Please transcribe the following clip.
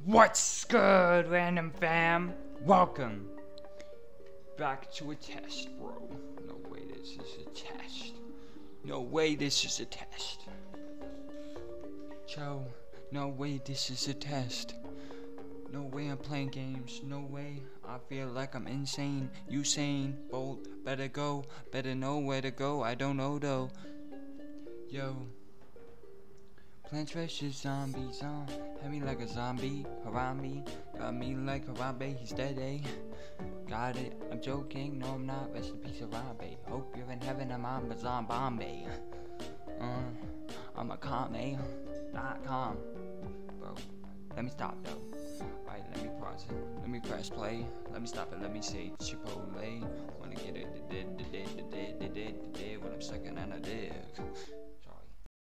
What's good, random fam? Welcome back to a test, bro. No way this is a test. No way this is a test. Joe, no way this is a test. No way I'm playing games. No way. I feel like I'm insane. Usain Bolt, better go. Better know where to go. I don't know though. Yo. Plants vs. Zombies on. Had me like a zombie. Harambe. Got me like Harambe. He's dead, eh? Got it. I'm joking. No, I'm not. Rest in peace, Harambe. Hope you're in heaven. I'm on Zombie. I'm a commie. Not calm. Bro, let me stop though. Alright, let me pause it. Let me press play. Let me stop it. Let me see. Chipotle. Wanna get it. When I'm sucking on a dick.